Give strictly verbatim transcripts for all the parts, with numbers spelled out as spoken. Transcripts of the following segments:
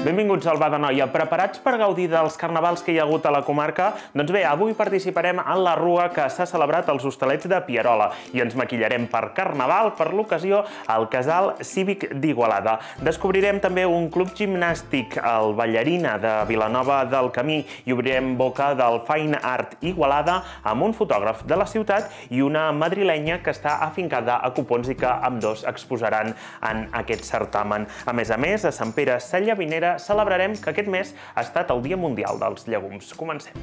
Benvinguts al Bar de Noia. Preparats per gaudir dels carnavals que hi ha hagut a la comarca? Doncs bé, avui participarem en la rua que s'ha celebrat als Hostalets de Pierola i ens maquillarem per carnaval, per l'ocasió, al Casal Cívic d'Igualada. Descobrirem també un club gimnàstic, el Ballarina de Vilanova del Camí, i obrirem boca del Fine Art Igualada amb un fotògraf de la ciutat i una madrilenya que està afincada a Copons i que ambdós exposaran en aquest certamen. A més a més, a Sant Pere Sallavinera celebrarem que aquest mes ha estat el Dia Mundial dels Llegums. Comencem.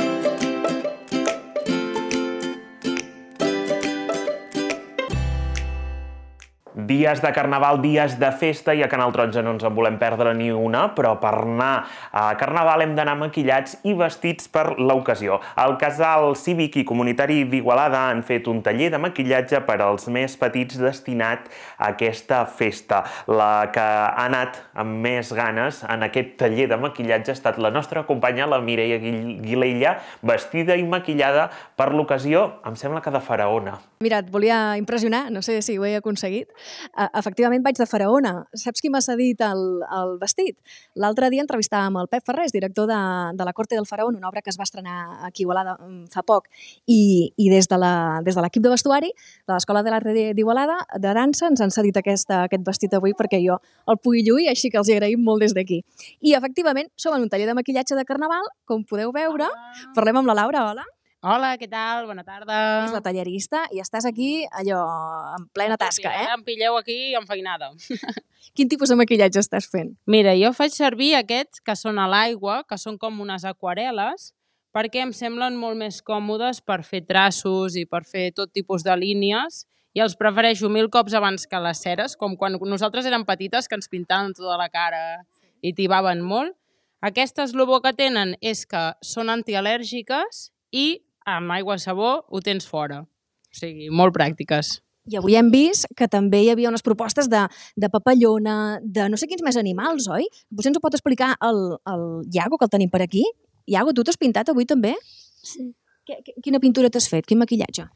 Dies de carnaval, dies de festa, i a Canal Taronja no ens en volem perdre ni una, però per anar a carnaval hem d'anar maquillats i vestits per l'ocasió. El Casal Cívic i Comunitari d'Igualada han fet un taller de maquillatge per als més petits destinat a aquesta festa. La que ha anat amb més ganes en aquest taller de maquillatge ha estat la nostra companya, la Mireia Guilella, vestida i maquillada per l'ocasió, em sembla que de faraona. Mira, et volia impressionar, no sé si ho he aconseguit. Efectivament vaig de faraona. Saps qui m'ha cedit el, el vestit? L'altre dia entrevistàvem el Pep Ferrés, director de, de la Corte del Faraón, una obra que es va estrenar aquí a Igualada fa poc, i, i des de l'equip de vestuari de l'Escola de l'Art d'Igualada, de dansa, ens han cedit aquesta, aquest vestit avui perquè jo el pugui lluir, així que els hi agraïm molt des d'aquí. I efectivament som en un taller de maquillatge de carnaval, com podeu veure. Parlem amb la Laura, hola. Hola, què tal? Bona tarda. És la tallerista i estàs aquí, allò, en plena tasca, eh? Em pilleu aquí enfeinada. Quin tipus de maquillatge estàs fent? Mira, jo faig servir aquests que són a l'aigua, que són com unes aquarel·les, perquè em semblen molt més còmodes per fer traços i per fer tot tipus de línies, i els prefereixo mil cops abans que les ceres, com quan nosaltres érem petites, que ens pintaven tota la cara i tibaven molt. Aquestes, el bo que tenen és que són antial·lèrgiques i amb aigua i sabó ho tens fora. O sigui, molt pràctiques. I avui hem vist que també hi havia unes propostes de, de papallona, de no sé quins més animals, oi? Potser ens ho pot explicar el, el Iago, que el tenim per aquí. Iago, tu t'has pintat avui també? Sí. Quina pintura t'has fet? Quin maquillatge?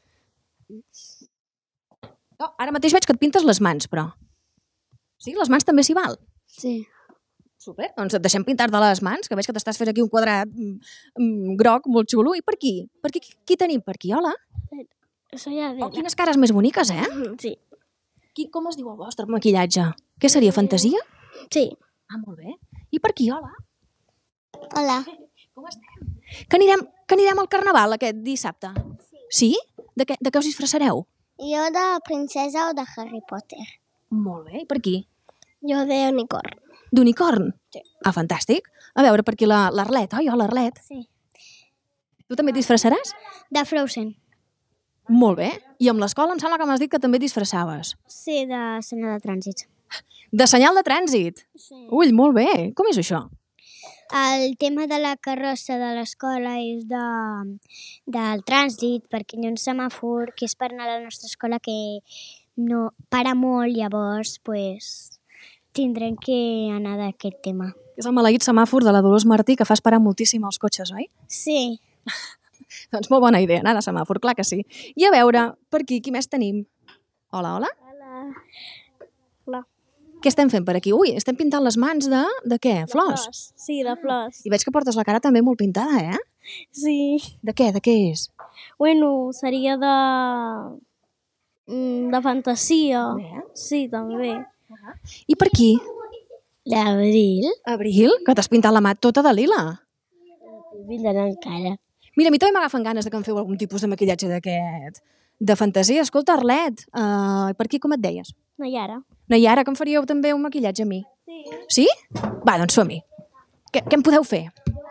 Oh, ara mateix veig que et pintes les mans, però... Sí, les mans també s'hi val? Sí. Super, doncs et deixem pintar de les mans, que veig que t'estàs fent aquí un quadrat mm, groc, molt xulo. I per aquí? Per aquí qui tenim per aquí? Hola? Soy Adela. Oh, quines cares més boniques, eh? Sí. Qui, com es diu el vostre maquillatge? Què seria, fantasia? Sí. Ah, molt bé. I per aquí, hola? Hola. Com estem? Que anirem, que anirem al carnaval aquest dissabte? Sí. Sí? De què, de què us disfressareu? Jo de princesa o de Harry Potter. Molt bé. I per aquí? Jo de unicorn. D'unicorn? Sí. Ah, fantàstic. A veure, per aquí l'Arlet, oi? Oh, l'Arlet. Sí. Tu també et disfressaràs? De Frozen. Molt bé. I amb l'escola em sembla que m'has dit que també et disfressaves. Sí, de senyal de trànsit. De senyal de trànsit? Sí. Ull, molt bé. Com és això? El tema de la carrossa de l'escola és de, del trànsit, perquè hi ha un semàfor que és per anar a la nostra escola que no para molt, llavors pues, tindrem que anar d'aquest tema. És el maleït semàfor de la Dolors Martí que fa esperar moltíssim els cotxes, oi? Sí. Doncs molt bona idea, anar de semàfor, clar que sí. I a veure, per aquí, qui més tenim? Hola, hola. Hola. Hola. Què estem fent per aquí? Ui, estem pintant les mans de... de què? Flors? flors. Sí, de flors. I veig que portes la cara també molt pintada, eh? Sí. De què? De què és? Bueno, seria de... de fantasia. Bé. Sí, també. I per aquí? L'abril. Abril? Que t'has pintat la mà tota de lila. Vindran encara. Mira, a mi també m'agafen ganes de que em feu algun tipus de maquillatge d'aquest. De fantasia. Escolta, Arlet, uh, per aquí com et deies? Nayara. Nayara, que em faríeu també un maquillatge a mi? Sí. Sí? Va, doncs som-hi. Què, què em podeu fer?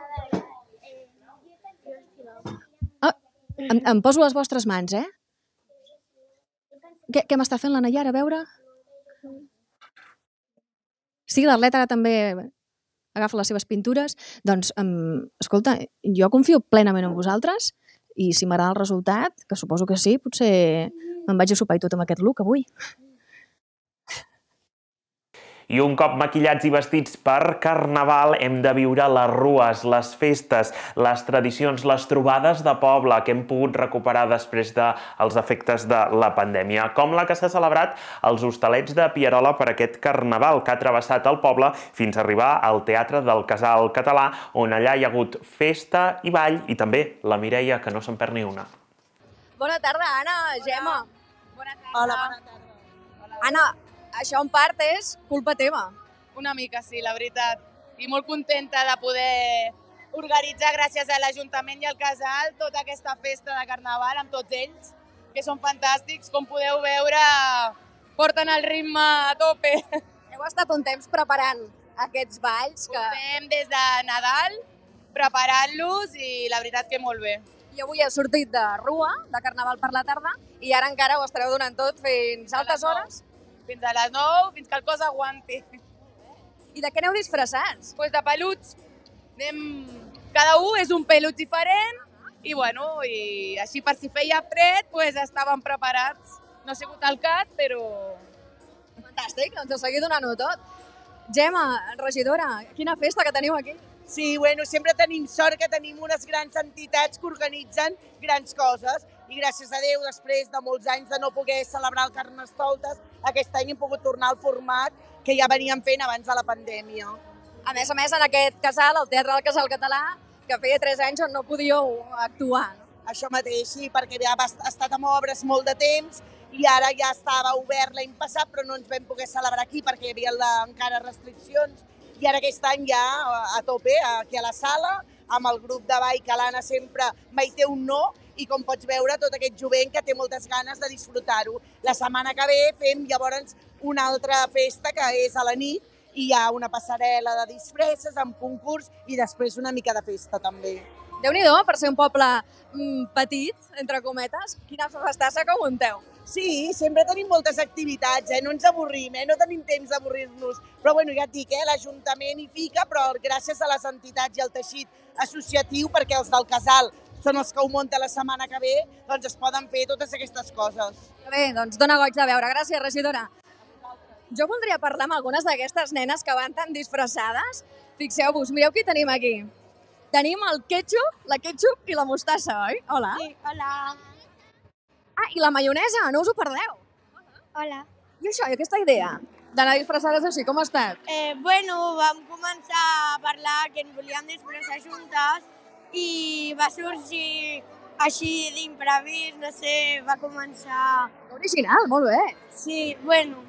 Ah, em, em poso les vostres mans, eh? Què, què m'està fent la Nayara, a veure? Sí, l'Arlet ara també agafa les seves pintures. Doncs, um, escolta, jo confio plenament en vosaltres i si m'agrada el resultat, que suposo que sí, potser me'n vaig a sopar i tot amb aquest look avui. I un cop maquillats i vestits per Carnaval hem de viure les rues, les festes, les tradicions, les trobades de poble que hem pogut recuperar després dels efectes de la pandèmia, com la que s'ha celebrat als Hostalets de Pierola per aquest Carnaval que ha travessat el poble fins a arribar al Teatre del Casal Català, on allà hi ha hagut festa i ball, i també la Mireia, que no se'n perd ni una. Bona tarda, Anna, Gemma. Bona tarda. Hola, bona tarda. Anna, això en part és culpa teva. Una mica, sí, la veritat. I molt contenta de poder organitzar, gràcies a l'Ajuntament i al Casal, tota aquesta festa de Carnaval amb tots ells, que són fantàstics. Com podeu veure, porten el ritme a tope. Heu estat un temps preparant aquests balls que... Portem des de Nadal preparant-los i la veritat que molt bé. I avui heu sortit de rua, de Carnaval per la tarda, i ara encara ho estareu donant tot fins a altes hores? Fins a les nou, fins que el cos aguanti. I de què aneu disfressats? Pues de peluts. Anem... Cada un és un pelut diferent i, bueno, i així per si feia fred, pues estàvem preparats. No ha sigut el cas, però... Fantàstic, doncs de seguir donant-ho tot. Gemma, regidora, quina festa que teniu aquí. Sí, bueno, sempre tenim sort que tenim unes grans entitats que organitzen grans coses i gràcies a Déu, després de molts anys de no poder celebrar el Carnestoltes, aquest any hem pogut tornar al format que ja veníem fent abans de la pandèmia. A més a més, en aquest casal, el Teatre del Casal Català, que feia tres anys on no podíeu actuar. Això mateix, sí, perquè ja ha estat amb obres molt de temps i ara ja estava obert l'any passat, però no ens vam poder celebrar aquí perquè hi havia encara restriccions. I ara aquest any ja a tope, aquí a la sala, amb el grup de ball que l'Anna sempre mai té un no, i com pots veure, tot aquest jovent que té moltes ganes de disfrutar-ho. La setmana que ve fem llavors una altra festa que és a la nit, i hi ha una passarel·la de disfresses amb concurs i després una mica de festa també. Déu-n'hi-do, per ser un poble mm, petit, entre cometes, quina festassa que ho munteu. Sí, sempre tenim moltes activitats, eh? No ens avorrim, eh? No tenim temps d'avorrir-nos. Però bueno, ja et dic, eh? L'Ajuntament hi fica, però gràcies a les entitats i al teixit associatiu, perquè els del Casal són els que ho munten la setmana que ve, doncs es poden fer totes aquestes coses. Bé, doncs dona goig de veure. Gràcies, regidora. Jo voldria parlar amb algunes d'aquestes nenes que van tan disfressades. Fixeu-vos, mireu qui tenim aquí. Tenim el ketchup, la ketchup i la mostassa, oi? Hola. Sí, hola. Ah, i la maionesa, no us ho perdeu. Hola. I això, i aquesta idea d'anar disfressades així, com ha estat? Eh, bueno, vam començar a parlar que ens volíem disfressar juntes i va sorgir així d'imprevist, no sé, va començar... Original, molt bé. Sí, bueno,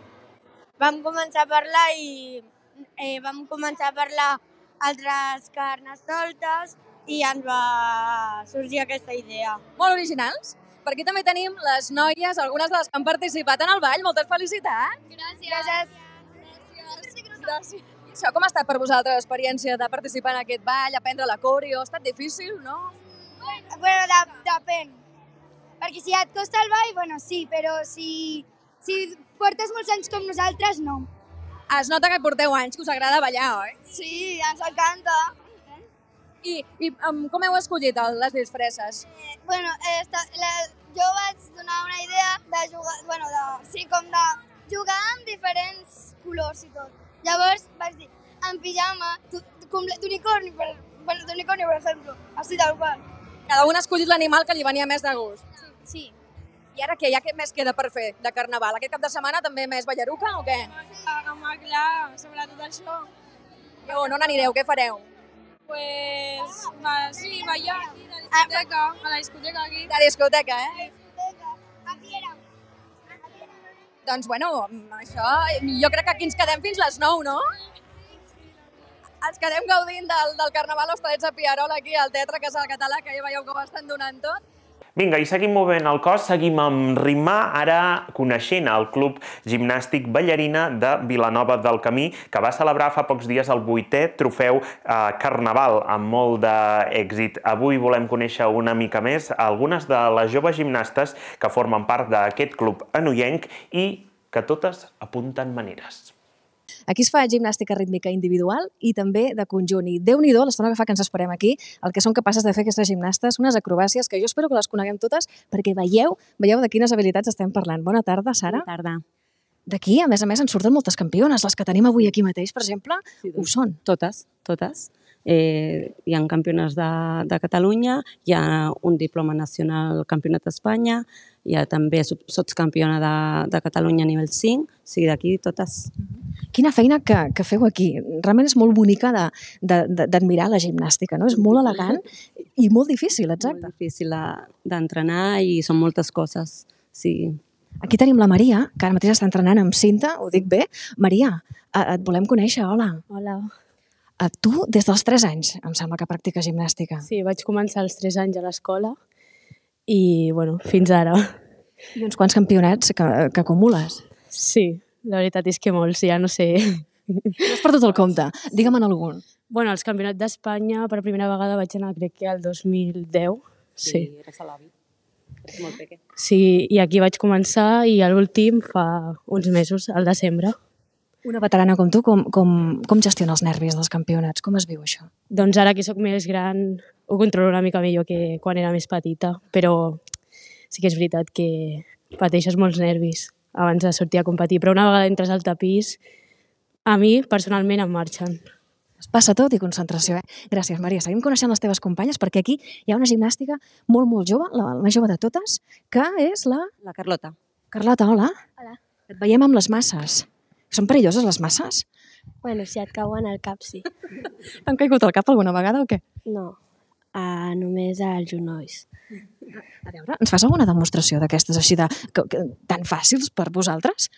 vam començar a parlar i eh, vam començar a parlar altres carnestoltes i ens va sorgir aquesta idea. Molt originals. Per aquí també tenim les noies, algunes de les que han participat en el ball. Moltes felicitats. Gràcies. Gràcies. I això, com ha estat per vosaltres l'experiència de participar en aquest ball, aprendre la coreo? Ha estat difícil, no? Bueno, de, depèn. Perquè si et costa el ball, bueno, sí, però si, si portes molts anys com nosaltres, no. Es nota que porteu anys, que us agrada ballar, oi? Sí, ens encanta. I, i um, com heu escollit el, les disfresses? Eh, bueno, eh, esta, la, jo vaig donar una idea de jugar, bueno, de, sí, com de jugar amb diferents colors i tot. Llavors vaig dir, en pijama, d'unicorni, per, bueno, d'unicorni, per exemple, així tal qual. Cada un ha escollit l'animal que li venia més de gust. Sí. I ara què? Ja què més queda per fer de Carnaval? Aquest cap de setmana també més ballaruca o què? Sí. Home, clar, sobretot això. I on, on anireu? Què fareu? Pues, va, sí, ballar aquí, a la discoteca, a la discoteca aquí. La discoteca, eh? Aquí era. Doncs, bueno, això, jo crec que aquí ens quedem fins les nou, no? Ens quedem gaudint del, del Carnaval Hostalets de Pierola aquí al Teatre Casal Català, que ja veieu que ho estan donant tot. Vinga, i seguim movent el cos, seguim amb ritme, ara coneixent el Club Gimnàstic Ballarina de Vilanova del Camí, que va celebrar fa pocs dies el vuitè trofeu eh, Carnaval, amb molt d'èxit. Avui volem conèixer una mica més algunes de les joves gimnastes que formen part d'aquest club anoienc i que totes apunten maneres. Aquí es fa gimnàstica rítmica individual i també de conjunt. I Déu-n'hi-do l'estona que fa que ens esperem aquí, el que són capaces de fer aquestes gimnastes, unes acrobàcies que jo espero que les coneguem totes perquè veieu, veieu de quines habilitats estem parlant. Bona tarda, Sara. Bona tarda. D'aquí, a més a més, en surten moltes campiones. Les que tenim avui aquí mateix, per exemple, ho són. Totes, totes. Eh, hi ha campiones de, de Catalunya, hi ha un diploma nacional al Campionat d'Espanya, hi ha també sotscampiona de, de Catalunya a nivell cinc, o sigui, d'aquí totes. Quina feina que, que feu aquí. Realment és molt bonica d'admirar la gimnàstica, no? És molt elegant i molt difícil, exacte. Molt difícil d'entrenar i són moltes coses, sí. Aquí tenim la Maria, que ara mateix està entrenant amb cinta, ho dic bé. Maria, et volem conèixer, hola. Hola. Tu, des dels tres anys, em sembla que practiques gimnàstica. Sí, vaig començar als tres anys a l'escola i, bueno, fins ara. I uns quants campionats que, que acumules. Sí, la veritat és que molts, ja no sé. No has perdut el compte. Digue'm en algun. Bueno, als campionats d'Espanya per primera vegada vaig anar, crec que el dos mil deu. Sí, eres a l'avi. Eres molt pequeñ. Sí, i aquí vaig començar i l'últim fa uns mesos, al desembre. Una veterana com tu, com, com, com gestiona els nervis dels campionats? Com es viu això? Doncs ara que sóc més gran ho controlo una mica millor que quan era més petita, però sí que és veritat que pateixes molts nervis abans de sortir a competir, però una vegada entres al tapís, a mi personalment em marxen. Es passa tot i concentració, eh? Gràcies, Maria. Seguim coneixent les teves companyes perquè aquí hi ha una gimnàstica molt, molt jove, la, la més jove de totes, que és la... La Carlota. Carlota, hola. Hola. Et veiem amb les masses. Són perilloses les masses? Bueno, si et cauen al cap, sí. T'han caigut al cap alguna vegada o què? No, uh, només als genolls. A veure, ens fas alguna demostració d'aquestes així de, que, que, tan fàcils per vosaltres?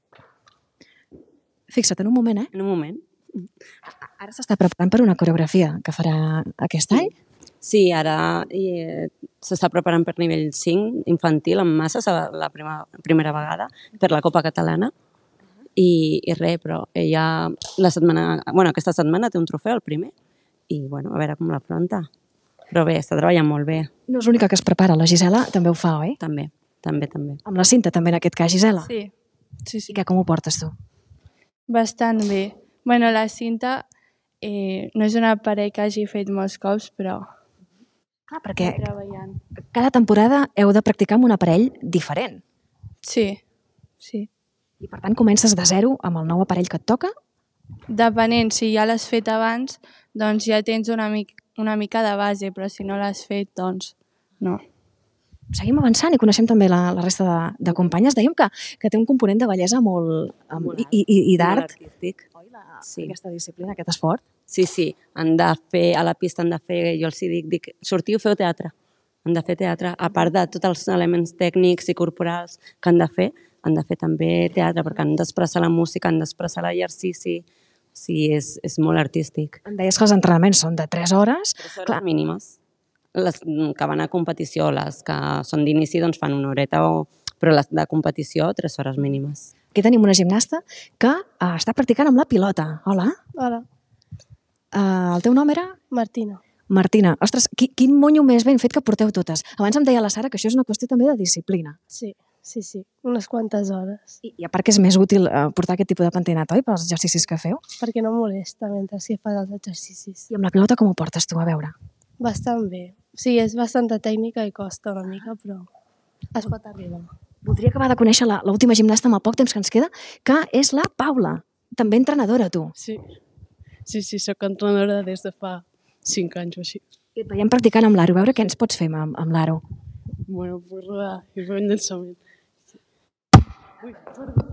Fixa't, en un moment, eh? En un moment. Ara s'està preparant per una coreografia que farà aquest any? Sí, ara eh, s'està preparant per nivell cinc, infantil, amb masses, la prima, primera vegada, per la Copa Catalana. I, i res, però ella la setmana, bueno, aquesta setmana té un trofeu, el primer, i bueno, a veure com l'afronta. Però bé, està treballant molt bé. No és l'única que es prepara, la Gisela també ho fa, oi? També, també, també. Amb la cinta també en aquest cas, Gisela? Sí, sí, sí. I què, com ho portes tu? Bastant bé. Bueno, la cinta eh, no és un aparell que hagi fet molts cops, però Clar, perquè treballant. cada temporada heu de practicar amb un aparell diferent. Sí, sí. I per tant comences de zero amb el nou aparell que et toca? Depenent, si ja l'has fet abans, doncs ja tens una, mic, una mica de base, però si no l'has fet, doncs no. Seguim avançant i coneixem també la, la resta de, de companyes. Dèiem que, que té un component de bellesa molt... Um, i i, i d'art. Molt artístic. Oi, la, sí. Aquesta disciplina, aquest esport? Sí, sí. Han de fer, a la pista han de fer, jo els dic, dic, sortiu, feu teatre. Han de fer teatre. A part de tots els elements tècnics i corporals que han de fer, han de fer també teatre, perquè han d'expressar la música, han d'expressar l'exercici. O sigui, és, és molt artístic. Em deies que els entrenaments són de tres hores. tres hores Clar. mínimes. Les que van a competició, les que són d'inici, doncs fan una horeta, o... però les de competició, tres hores mínimes. Aquí tenim una gimnasta que uh, està practicant amb la pilota. Hola. Hola. Uh, el teu nom era? Martina. Martina. Ostres, qui, quin monyo més ben fet que porteu totes. Abans em deia la Sara que això és una qüestió també de disciplina. Sí. Sí, sí, unes quantes hores. I, i a part que és més útil eh, portar aquest tipus de pentinat, oi, pels exercicis que feu? Perquè no molesta mentre si fas els exercicis. I amb la pilota com ho portes tu, a veure? Bastant bé. Sí, és bastanta tècnica i costa una mica, però es pot arribar. Voldria acabar de conèixer l'última gimnasta amb el poc temps que ens queda, que és la Paula, també entrenadora, tu. Sí, sí, sí, soc entrenadora des de fa cinc anys o així. I et veiem practicant amb l'Aro, a veure què ens pots fer amb, amb l'Aro. Bueno, pues rodar i fer un llançament. Ui, perdó.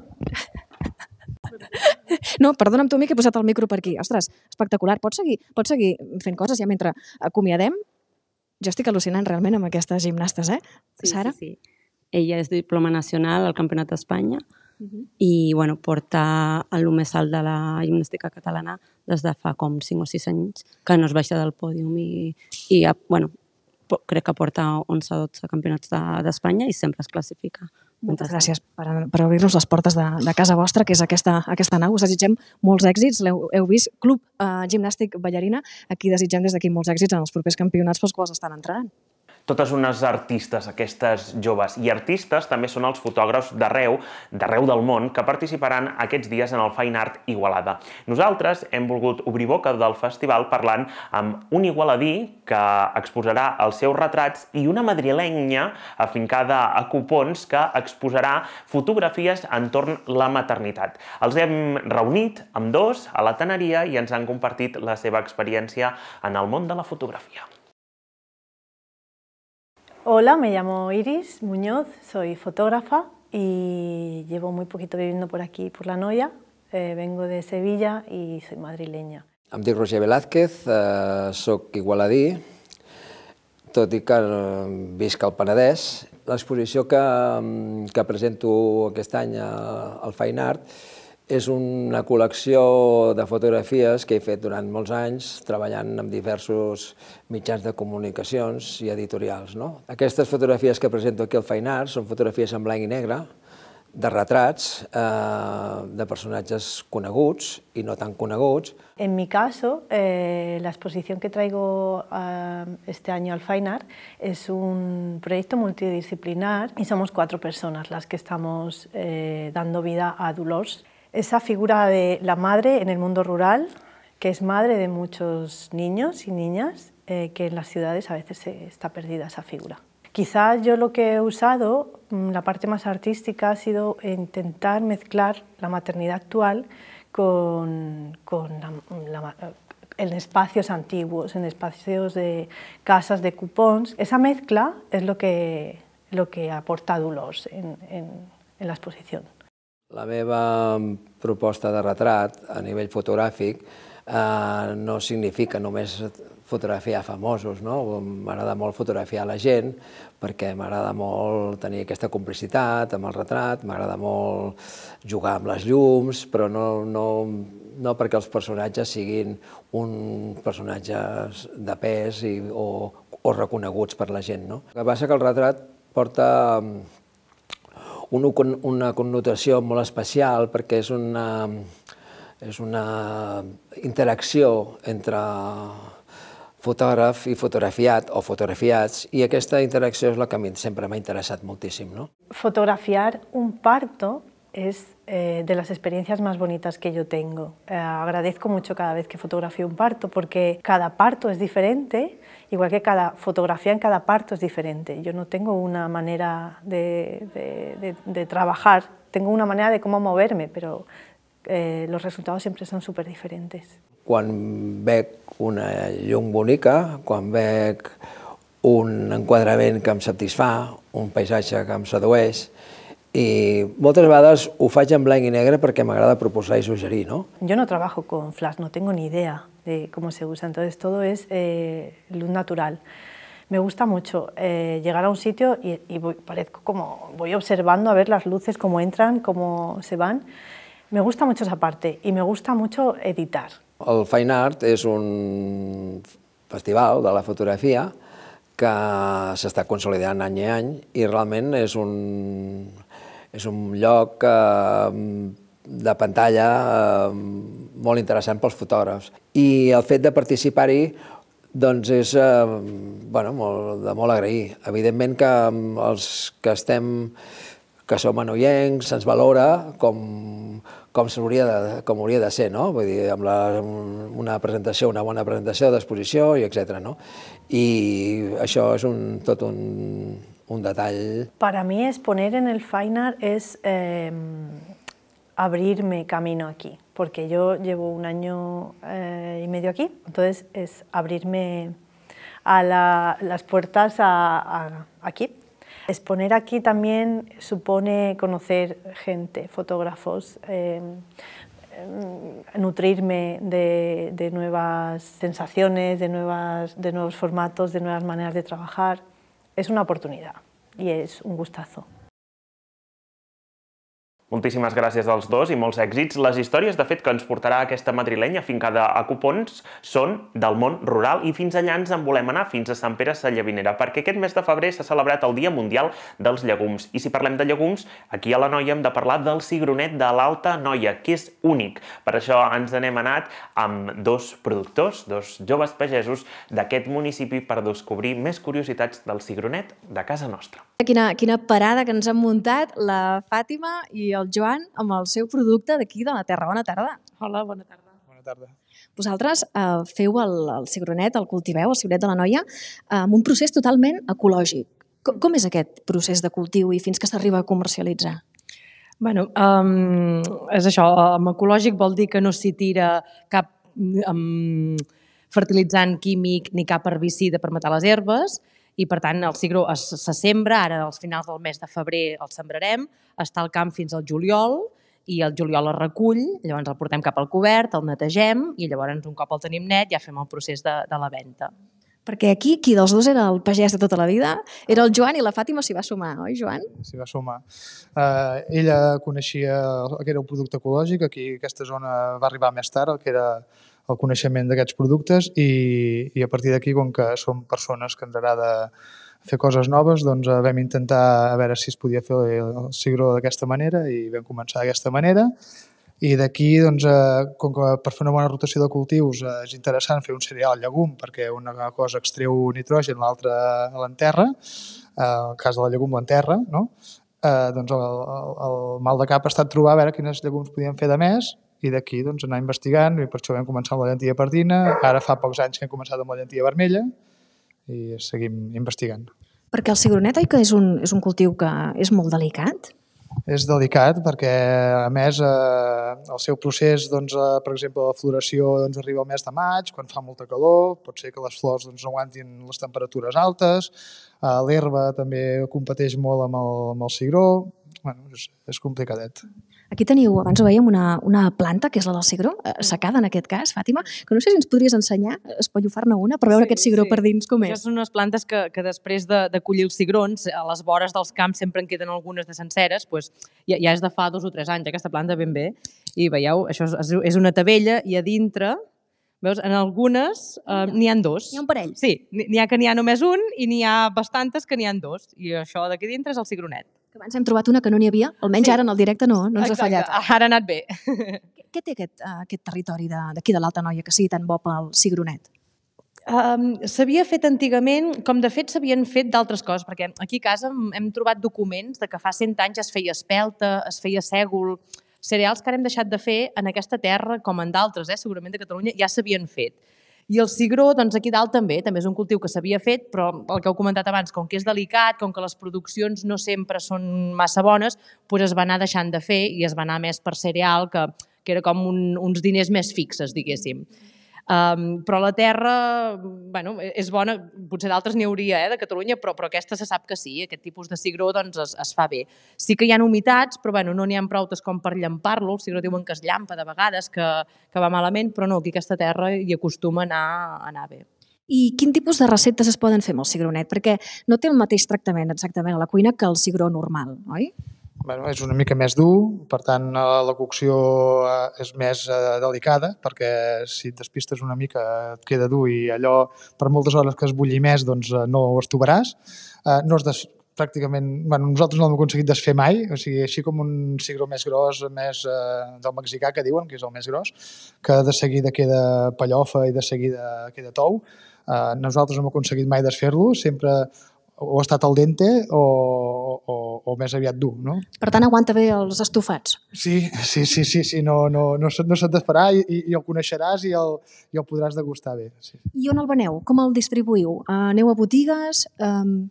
No, perdona'm tu a mi que he posat el micro per aquí. Ostres, espectacular. Pots seguir, pots seguir fent coses ja mentre acomiadem? Jo estic al·lucinant realment amb aquestes gimnastes, eh? Sí, Sara? sí, sí. Ella és diploma nacional al Campionat d'Espanya uh-huh. i bueno, porta el més alt de la gimnàstica catalana des de fa com cinc o sis anys, que no es baixa del pòdium i, i bueno, crec que porta onze o dotze campionats d'Espanya i sempre es classifica. Moltes gràcies per, per obrir-nos les portes de, de casa vostra, que és aquesta, aquesta nau. Us desitgem molts èxits. L'heu heu vist, Club eh, Gimnàstic Ballarina. Aquí desitgem des d'aquí molts èxits en els propers campionats pels quals estan entrenant. totes unes artistes, aquestes joves. I artistes també són els fotògrafs d'arreu, d'arreu del món, que participaran aquests dies en el Fine Art Igualada. Nosaltres hem volgut obrir boca del festival parlant amb un igualadí que exposarà els seus retrats i una madrilenya afincada a Copons que exposarà fotografies entorn la maternitat. Els hem reunit amb dos a la Tanneria i ens han compartit la seva experiència en el món de la fotografia. Hola, me llamo Iris Muñoz, soy fotógrafa y llevo muy poquito viviendo por aquí, por La Noia. Eh, vengo de Sevilla y soy madrileña. Em dic Roger Velázquez, eh, soc igualadí, tot i que eh, visc al Penedès. L'exposició que, que presento aquest any al Fine Art és una col·lecció de fotografies que he fet durant molts anys treballant amb diversos mitjans de comunicacions i editorials. Aquestes fotografies que presento aquí al Fine Art són fotografies en blanc i negre, de retrats de personatges coneguts y no tan coneguts. En mi caso, eh, la exposición que traigo uh, este año al Fine Art es un proyecto multidisciplinar y somos cuatro personas las que estamos eh, dando vida a Dolors. Esa figura de la madre en el mundo rural, que es madre de muchos niños y niñas, eh, que en las ciudades a veces se está perdida esa figura. Quizás yo lo que he usado, la parte más artística, ha sido intentar mezclar la maternidad actual con, con la, la, en espacios antiguos, en espacios de casas de Copons. Esa mezcla es lo que, lo que aporta Dolors en, en, en la exposición. La meva proposta de retrat a nivell fotogràfic eh, no significa només fotografiar famosos, no? M'agrada molt fotografiar la gent perquè m'agrada molt tenir aquesta complicitat amb el retrat, m'agrada molt jugar amb les llums, però no, no, no perquè els personatges siguin uns personatges de pes i, o, o reconeguts per la gent. No? El que passa que el retrat porta una connotació molt especial perquè és una, és una interacció entre fotògraf i fotografiat o fotografiats i aquesta interacció és la que a mi sempre m'ha interessat moltíssim. ¿No? Fotografiar un parto es eh, de las experiencias más bonitas que yo tengo. Eh, agradezco mucho cada vez que fotografío un parto porque cada parto es diferente, igual que cada fotografía en cada parto es diferente. Yo no tengo una manera de, de, de, de trabajar, tengo una manera de cómo moverme, pero eh, los resultados siempre son súper diferentes. Quan veig una llum bonica, quan veig un enquadrament que em satisfà, un paisatge que em sedueix, i moltes vegades ho faig en blanc i negre perquè m'agrada proposar i suggerir, ¿no? Yo no trabajo con flash, no tengo ni idea de cómo se usa, entonces todo es eh, luz natural. Me gusta mucho eh, llegar a un sitio y, y voy, parezco como, voy observando a ver las luces, cómo entran, cómo se van. Me gusta mucho esa parte y me gusta mucho editar. El Fine Art és un festival de la fotografia que s'està consolidant any i any i realment és un, és un lloc eh, de pantalla eh, molt interessant pels fotògrafs. I el fet de participar-hi doncs és eh, bueno, molt, de molt agrair. Evidentment que els que estem, que som anoiencs, se'ns valora com, com hauria de, com hauria de ser, no? Vull dir, amb la, una presentació, una bona presentació d'exposició i etcètera. No? I això és un, tot un, un detall. Para mí exponer en el Fine Art es eh, abrirme camino aquí, porque yo llevo un año eh, y medio aquí, entonces es abrirme a la, las puertas a, a, aquí. Exponer aquí también supone conocer gente, fotógrafos, eh, nutrirme de, de nuevas sensaciones, de, nuevas, de nuevos formatos, de nuevas maneras de trabajar. Es una oportunidad y es un gustazo. Moltíssimes gràcies als dos i molts èxits. Les històries, de fet, que ens portarà aquesta madrilenya fincada a Copons són del món rural i fins allà ens en volem anar, fins a Sant Pere Sallavinera, perquè aquest mes de febrer s'ha celebrat el Dia Mundial dels Llegums. I si parlem de llegums, aquí a l'Anoia hem de parlar del cigronet de l'Alta Anoia, que és únic. Per això ens n'hem anat amb dos productors, dos joves pagesos d'aquest municipi per descobrir més curiositats del cigronet de casa nostra. Quina, quina parada que ens han muntat la Fàtima i el Joan amb el seu producte d'aquí de la terra. Bona tarda. Hola, bona tarda. Bona tarda. Vosaltres eh, feu el, el cigronet, el cultiveu, el cigronet de l'Anoia, eh, amb un procés totalment ecològic. Com, com és aquest procés de cultiu i fins que s'arriba a comercialitzar? Bueno, um, és això, amb ecològic vol dir que no s'hi tira cap um, fertilitzant químic ni cap herbicida per matar les herbes, i per tant el cigró es, se sembra, ara als finals del mes de febrer el sembrarem, està al camp fins al juliol i el juliol es recull, llavors el portem cap al cobert, el netegem i llavors un cop el tenim net ja fem el procés de, de la venda. Perquè aquí, qui dels dos era el pagès de tota la vida? Era el Joan i la Fàtima s'hi va sumar, oi Joan? S'hi va sumar. Uh, ella coneixia el que era un producte ecològic, aquí aquesta zona va arribar més tard, el que era el coneixement d'aquests productes i, i a partir d'aquí, com que som persones que ens agrada fer coses noves, doncs vam intentar a veure si es podia fer el cigró d'aquesta manera i vam començar d'aquesta manera. I d'aquí, doncs, com que per fer una bona rotació de cultius és interessant fer un cereal llegum perquè una cosa extreu nitrogen, l'altra l'enterra, en el cas de la llegum l'enterra, no? Eh, doncs el, el, el mal de cap ha estat trobar a veure quines llegums podíem fer de més i d'aquí doncs, anar investigant i per això vam començar amb la llentia pardina, ara fa pocs anys que hem començat amb la llentia vermella i seguim investigant. Perquè el cigronet, oi que és un, és un cultiu que és molt delicat? És delicat perquè, a més, eh, el seu procés, doncs, eh, per exemple, la floració doncs, arriba al mes de maig, quan fa molta calor, pot ser que les flors doncs, no aguantin les temperatures altes, eh, l'herba també competeix molt amb el, amb el cigró, bueno, és, és complicadet. Aquí teniu, abans ho veiem, una, una planta, que és la del cigró, secada en aquest cas, Fàtima, que no sé si ens podries ensenyar, espallofar-ne una, per veure sí, aquest cigró sí. per dins com és. Això són unes plantes que, que després de, de collir els cigrons, a les vores dels camps sempre en queden algunes de senceres, doncs ja, ja és de fa dos o tres anys, aquesta planta ben bé. I veieu, això és, és una tavella i a dintre, veus, en algunes eh, n'hi ha dos. N'hi ha un parell? Sí, n'hi ha que n'hi ha només un i n'hi ha bastantes que n'hi ha dos. I això d'aquí dintre és el cigronet. Que abans hem trobat una que no n'hi havia, almenys sí. ara en el directe no, no ens Exacte. ha fallat. Ara ha anat bé. Què té aquest, aquest territori d'aquí de, de l'Alta Anoia que sigui tan bo pel cigronet? Um, s'havia fet antigament, com de fet s'havien fet d'altres coses, perquè aquí a casa hem trobat documents de que fa cent anys es feia espelta, es feia sègol, cereals que ara hem deixat de fer en aquesta terra, com en d'altres, eh, segurament de Catalunya, ja s'havien fet. I el cigró, doncs aquí dalt també, també és un cultiu que s'havia fet, però el que heu comentat abans, com que és delicat, com que les produccions no sempre són massa bones, doncs es va anar deixant de fer i es va anar més per cereal, que, que era com un, uns diners més fixes, diguéssim. Um, però la terra, bueno, és bona, potser d'altres n'hi hauria eh, de Catalunya, però, però aquesta se sap que sí, aquest tipus de cigró doncs, es, es fa bé. Sí que hi ha humitats, però bueno, no n'hi ha proutes com per llampar-lo, el cigró diuen que es llampa de vegades, que, que va malament, però no, aquí aquesta terra hi acostuma a anar, a anar bé. I quin tipus de receptes es poden fer amb el cigronet? Perquè no té el mateix tractament exactament a la cuina que el cigró normal, oi? Bueno, és una mica més dur, per tant la cocció és més delicada perquè si et despistes una mica et queda dur i allò per moltes hores que es bulli més doncs no ho estovaràs. No es des... pràcticament, bueno, nosaltres no l'hem aconseguit desfer mai, o sigui, així com un cigró més gros, més eh, del mexicà que diuen, que és el més gros, que de seguida queda pallofa i de seguida queda tou. Eh, nosaltres no hem aconseguit mai desfer-lo, sempre o ha estat al dente o, o, o més aviat dur, no? Per tant, aguanta bé els estofats. Sí, sí, sí, sí, sí no, no, no, no s'ha d'esperar i, i el coneixeràs i el, i el podràs degustar bé. Sí. I on el veneu? Com el distribuïu? Aneu a botigues? Um...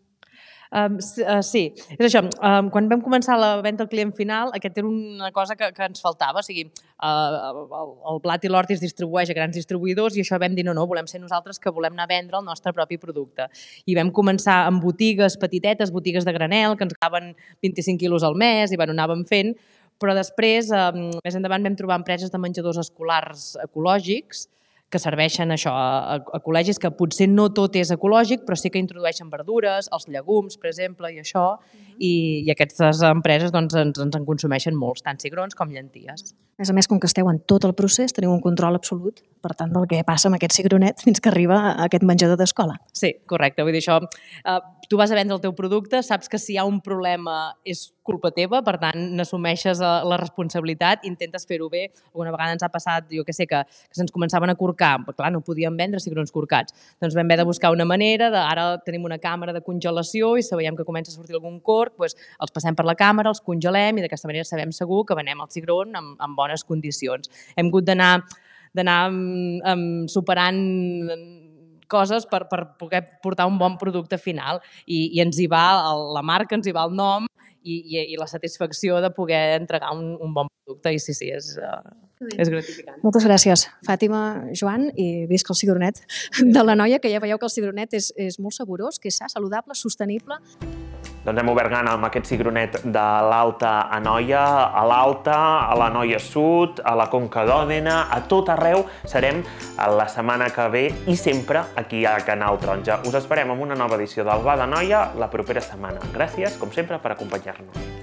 Um, uh, sí, és això. Um, quan vam començar la venda al client final, aquest era una cosa que, que ens faltava. O sigui, uh, el, el blat i l'hort es distribueix a grans distribuïdors i això vam dir no, no, volem ser nosaltres que volem anar a vendre el nostre propi producte. I vam començar amb botigues petitetes, botigues de granel, que ens acaben vint-i-cinc quilos al mes i bueno, anàvem fent, però després, um, més endavant, vam trobar empreses de menjadors escolars ecològics que serveixen això a, a col·legis que potser no tot és ecològic, però sí que introdueixen verdures, els llegums, per exemple, i això, i, i aquestes empreses doncs, ens, ens en consumeixen molts, tant cigrons com llenties. A més a més, com que esteu en tot el procés, teniu un control absolut, per tant, del que passa amb aquest cigronet fins que arriba a aquest menjador d'escola. Sí, correcte. Vull dir, això, eh, tu vas a vendre el teu producte, saps que si hi ha un problema és culpa teva, per tant, n'assumeixes la responsabilitat, intentes fer-ho bé. Alguna vegada ens ha passat, jo que sé, que, que se'ns començaven a corcar, però clar, no podíem vendre cigrons corcats. Doncs vam haver de buscar una manera, de, ara tenim una càmera de congelació i si veiem que comença a sortir algun corc, doncs els passem per la càmera, els congelem i d'aquesta manera sabem segur que venem el cigron en, en bones condicions. Hem hagut d'anar d'anar um, superant coses per, per poder portar un bon producte final i, i ens hi va el, la marca, ens hi va el nom i, i, i la satisfacció de poder entregar un, un bon producte i sí, sí, és, uh, és gratificant. Moltes gràcies, Fàtima, Joan, i visca el cigronet de la noia, que ja veieu que el cigronet és, és molt saborós, que és sa, saludable, sostenible. Doncs hem obert gana amb aquest cigronet de l'Alta Anoia, a l'Alta, a l'Anoia Sud, a la Conca d'Òdena, a tot arreu. Serem la setmana que ve i sempre aquí a Canal Taronja. Us esperem amb una nova edició del Ba d'Anoia la propera setmana. Gràcies, com sempre, per acompanyar-nos.